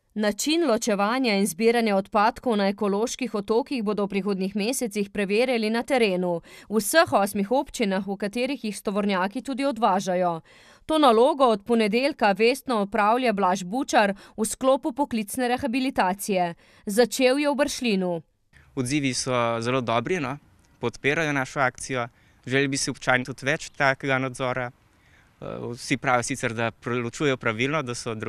Način ločevanja in zbiranja odpadkov na ekoloških otokih bodo v prihodnjih mesecih preverjali na terenu, v vseh 8 občinah, v katerih jih tovornjaki tudi odvažajo. To nalogo od ponedeljka vestno opravlja Blaž Bučar v sklopu poklicne rehabilitacije. Začel je v Bršljinu. Odzivi so zelo dobri, podpirajo našo akcijo. Želeli bi si občani tudi več takega nadzora. Vsi pravijo sicer, da ločujejo pravilno, da so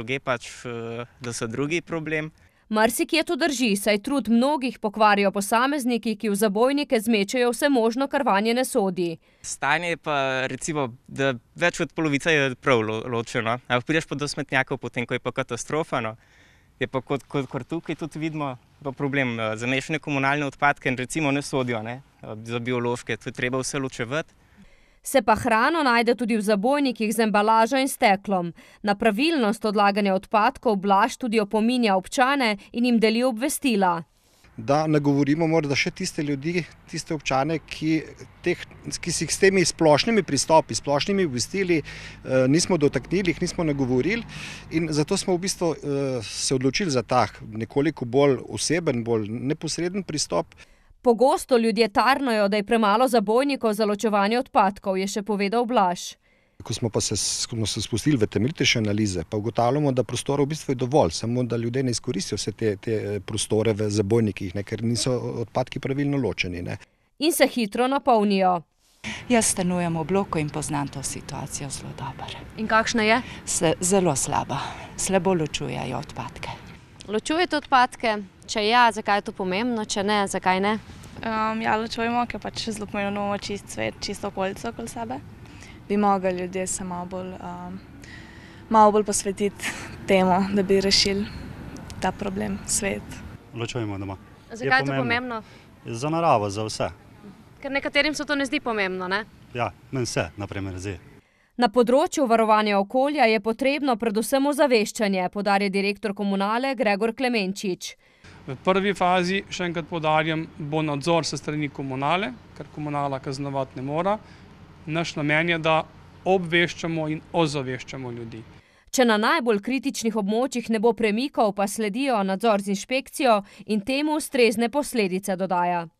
drugi problem. Marsikje to drži, saj trud mnogih pokvarijo posamezniki, ki v zabojnike zmečejo vse možno, kar vanje ne sodi. Stanje je pa recimo, da več od polovice je prav ločeno. Prideš pa do smetnjakov, potem ko je pa katastrofa. Je pa kot tukaj tudi vidimo problem. Zamešane komunalne odpadke recimo ne sodijo za biološke, to je treba vse ločevati. Se pa hrano najde tudi v zabojnikih z embalažo in steklom. Na pravilnost odlaganja odpadkov Blaž tudi opominja občane in jim deli obvestila. Da nagovorimo morda še tiste ljudi, tiste občane, ki si jih s temi splošnimi pristopi, splošnimi obvestili nismo dotaknili, jih nismo nagovorili in zato smo v bistvu se odločili za tak nekoliko bolj oseben, bolj neposreden pristop. Pogosto ljudje tarnajo, da je premalo zabojnikov za ločevanje odpadkov, je še povedal Blaž. Ko smo se spustili v temeljitejše analize, pa ugotavljamo, da prostorov v bistvu je dovolj, samo da ljudje ne izkoristijo vse te prostore v zabojnikih, ker niso odpadki pravilno ločeni. In se hitro napolnijo. Jaz stanujem v bloku in poznam to situacijo zelo dobro. In kakšna je? Zelo slaba. Slabo ločujejo odpadke. Ločujete odpadke? Če ja, zakaj je to pomembno? Če ne, zakaj ne? Ja, ločujemo, ker pač zelo pomembno čist svet, čisto okolico okoli sebe. Bi mogli ljudje se malo bolj posvetiti temu, da bi rešili ta problem, svet. Ločujemo doma. Zakaj je to pomembno? Za naravo, za vse. Ker nekaterim se to ne zdi pomembno, ne? Ja, meni se, naprimer, zdi. Na področju varovanja okolja je potrebno predvsem ozaveščanje, poudarja direktor Komunale Gregor Klemenčič. V prvi fazi, še enkrat poudarjam, bo nadzor se strani Komunale, ker Komunala kaznovati ne mora. Naš namen je, da obveščamo in ozaveščamo ljudi. Če na najbolj kritičnih območjih ne bo premikov, pa sledijo nadzor z inšpekcijo in temu ustrezne posledice, dodaja.